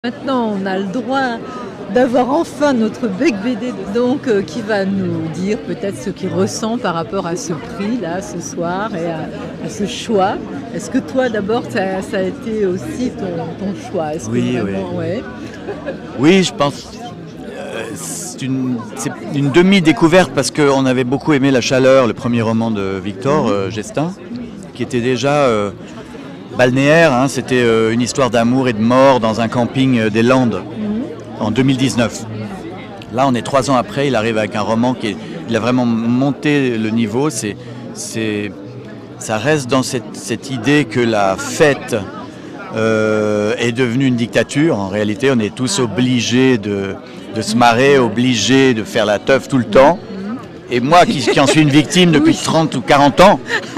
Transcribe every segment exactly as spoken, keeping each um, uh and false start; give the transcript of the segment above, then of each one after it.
Maintenant, on a le droit d'avoir enfin notre Bec B D, donc euh, qui va nous dire peut-être ce qu'il ressent par rapport à ce prix là ce soir et à, à ce choix. Est-ce que toi d'abord ça, ça a été aussi ton, ton choix? Est-ce Oui, que vraiment, oui. Ouais. Oui, je pense. euh, c'est une, c'est une demi-découverte parce qu'on avait beaucoup aimé La Chaleur, le premier roman de Victor euh, Gestin, qui était déjà euh, balnéaire. Hein, c'était euh, une histoire d'amour et de mort dans un camping euh, des Landes en deux mille dix-neuf. Là, on est trois ans après, il arrive avec un roman qui est, il a vraiment monté le niveau. C'est, c'est, ça reste dans cette, cette idée que la fête euh, est devenue une dictature. En réalité, on est tous obligés de, de se marrer, obligés de faire la teuf tout le temps. Et moi, qui, qui en suis une victime depuis trente ou quarante ans,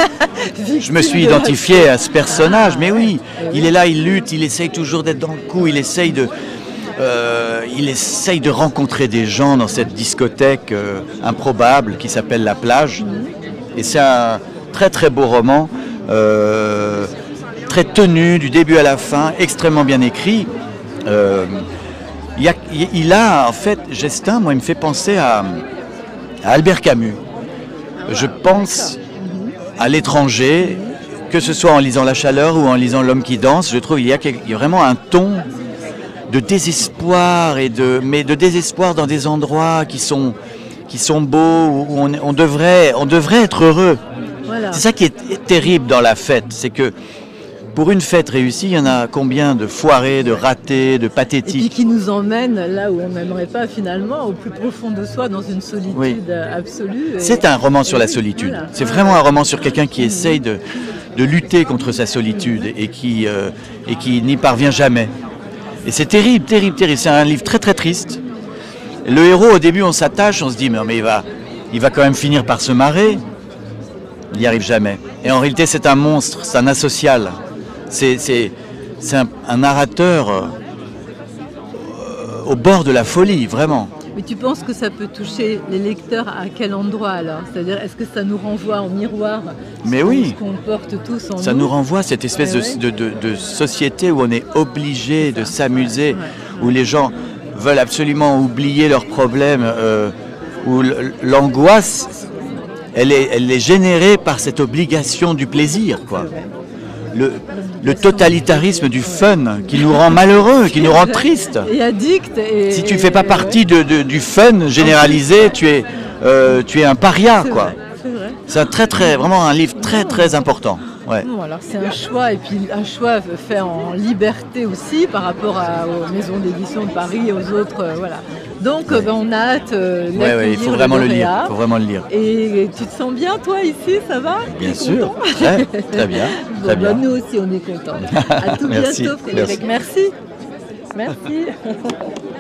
je me suis identifié à ce personnage. Mais oui, il est là, il lutte, il essaye toujours d'être dans le coup, il essaye de... Euh, il essaye de rencontrer des gens dans cette discothèque euh, improbable qui s'appelle La Plage. Et c'est un très très beau roman, euh, très tenu du début à la fin, extrêmement bien écrit. Euh, il, a, il a en fait, Gestin, moi, il me fait penser à, à Albert Camus. Je pense à l'étranger, que ce soit en lisant La Chaleur ou en lisant L'Homme qui danse, je trouve qu'il y a, il y a vraiment un ton de désespoir, et de, mais de désespoir dans des endroits qui sont, qui sont beaux, où on, on, devrait, on devrait être heureux. Voilà. C'est ça qui est terrible dans la fête, c'est que pour une fête réussie, il y en a combien de foirés, de ratés, de pathétiques. Et puis qui nous emmène là où on n'aimerait pas finalement, au plus profond de soi, dans une solitude oui. absolue. Et... C'est un roman sur la solitude. Voilà. C'est vraiment un roman sur quelqu'un qui essaye de, de lutter contre sa solitude et qui, euh, et qui n'y parvient jamais. Et c'est terrible, terrible, terrible. C'est un livre très très triste. Le héros, au début, on s'attache, on se dit, mais, mais il, va, il va quand même finir par se marrer. Il n'y arrive jamais. Et en réalité, c'est un monstre, c'est un asocial. C'est, c'est, c'est un, un narrateur euh, au bord de la folie, vraiment. Mais tu penses que ça peut toucher les lecteurs à quel endroit alors? C'est-à-dire, est-ce que ça nous renvoie en miroir Mais ce, oui. ce qu'on porte tous en nous? Ça nous renvoie à cette espèce ouais, de, ouais. De, de, de société où on est obligé de s'amuser, ouais. Où les gens veulent absolument oublier leurs problèmes, euh, où l'angoisse, elle est, elle est générée par cette obligation du plaisir, quoi. Le, le totalitarisme du fun qui nous rend malheureux, qui nous rend tristes. Et addict. Et, si tu ne fais pas partie de, de, du fun généralisé, tu es, euh, tu es un paria, quoi. Vrai, c'est vrai. C'est un très, très, vraiment un livre très très important. Ouais. Bon, alors c'est un choix, et puis un choix fait en liberté aussi par rapport à, aux maisons d'édition de Paris et aux autres. Euh, voilà. Donc ouais. ben, on a hâte euh, d'accueillir ouais, ouais, il faut vraiment le, le lire. Il faut vraiment le lire. Et tu te sens bien toi ici, ça va? Bien sûr, très, très bien. Bon, très bien. Ben, nous aussi on est contents. À tout Merci. bientôt Frédéric. Merci. Merci. Merci.